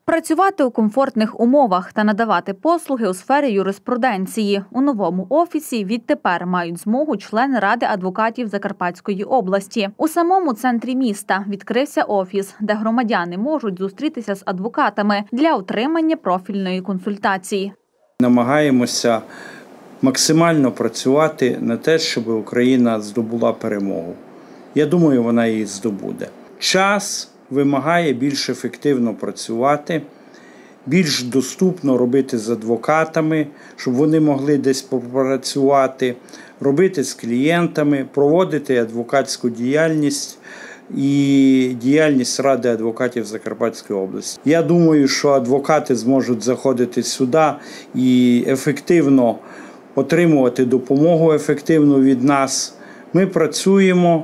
Працювати у комфортних умовах та надавати послуги у сфері юриспруденції. У новому офісі відтепер мають змогу члени Ради адвокатів Закарпатської області. У самому центрі міста відкрився офіс, де громадяни можуть зустрітися з адвокатами для отримання профільної консультації. Намагаємося максимально працювати на те, щоб Україна здобула перемогу. Я думаю, вона її здобуде. Час вимагає більш ефективно працювати, більш доступно робити з адвокатами, щоб вони могли десь попрацювати, робити з клієнтами, проводити адвокатську діяльність і діяльність Ради адвокатів Закарпатської області. Я думаю, що адвокати зможуть заходити сюди і ефективно отримувати допомогу ефективну від нас. Ми працюємо,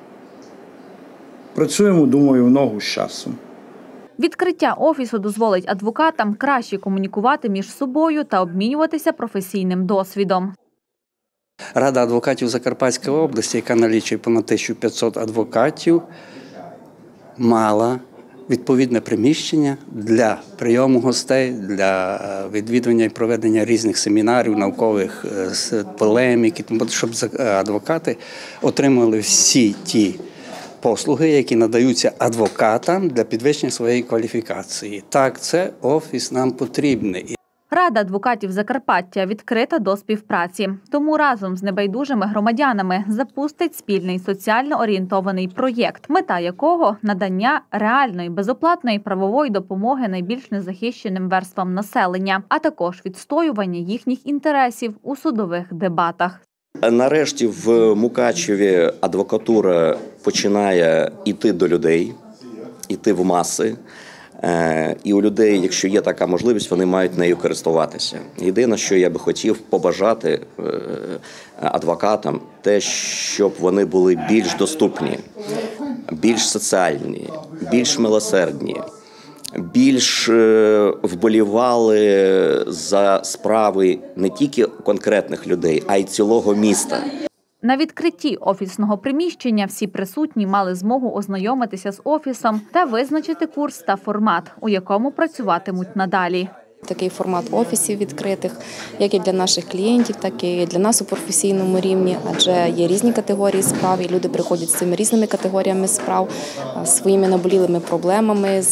думаю, в ногу з часом. Відкриття офісу дозволить адвокатам краще комунікувати між собою та обмінюватися професійним досвідом. Рада адвокатів Закарпатської області, яка налічує понад 1500 адвокатів, мала відповідне приміщення для прийому гостей, для відвідування і проведення різних семінарів, наукових полемік, щоб адвокати отримали всі ті послуги, які надаються адвокатам для підвищення своєї кваліфікації. Так, це офіс нам потрібний. Рада адвокатів Закарпаття відкрита до співпраці. Тому разом з небайдужими громадянами запустить спільний соціально орієнтований проєкт, мета якого – надання реальної безоплатної правової допомоги найбільш незахищеним верствам населення, а також відстоювання їхніх інтересів у судових дебатах. Нарешті в Мукачеві адвокатура починає йти до людей, йти в маси. І у людей, якщо є така можливість, вони мають нею користуватися. Єдине, що я би хотів побажати адвокатам, те, щоб вони були більш доступні, більш соціальні, більш милосердні, більш вболівали за справи не тільки конкретних людей, а й цілого міста. На відкритті офісного приміщення всі присутні мали змогу ознайомитися з офісом та визначити курс та формат, у якому працюватимуть надалі. Такий формат офісів відкритих, як і для наших клієнтів, так і для нас у професійному рівні, адже є різні категорії справ, і люди приходять з цими різними категоріями справ, своїми наболілими проблемами,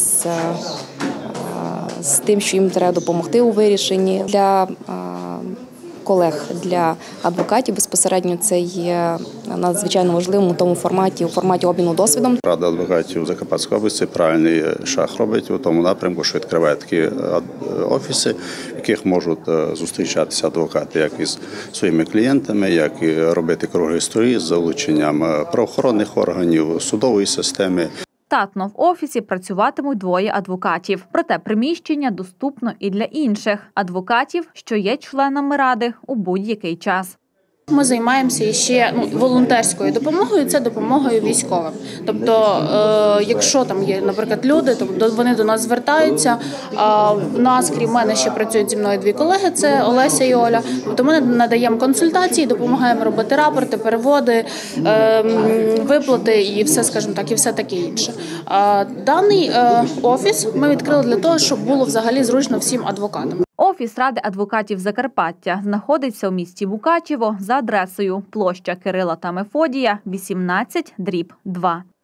з тим, що їм треба допомогти у вирішенні. Для колег, для адвокатів безпосередньо це є надзвичайно важливим у тому форматі, у форматі обміну досвідом. Рада адвокатів Закарпатської області правильний шаг робить у тому напрямку, що відкриває такі офіси, в яких можуть зустрічатися адвокати як із своїми клієнтами, як і робити круглі столі з залученням правоохоронних органів, судової системи. Штатно в офісі працюватимуть двоє адвокатів. Проте приміщення доступно і для інших адвокатів, що є членами Ради у будь-який час. Ми займаємося ще волонтерською допомогою, це допомогою військовим. Тобто, якщо там є, наприклад, люди, то вони до нас звертаються. В нас, крім мене, ще працюють зі мною дві колеги, це Олеся і Оля. Тобто ми надаємо консультації, допомагаємо робити рапорти, переводи, виплати і все, скажімо так, і все таке інше. Даний офіс ми відкрили для того, щоб було взагалі зручно всім адвокатам. Офіс Ради адвокатів Закарпаття знаходиться у місті Мукачево за адресою площа Кирила та Мефодія, 18/2.